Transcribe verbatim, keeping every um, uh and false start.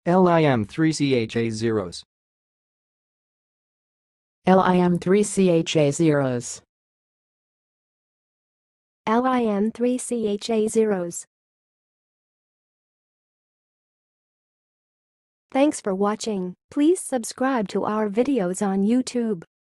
lim three C H A zeros. lim three C H A zeros. lim three C H A zeros. Thanks for watching. Please subscribe to our videos on YouTube.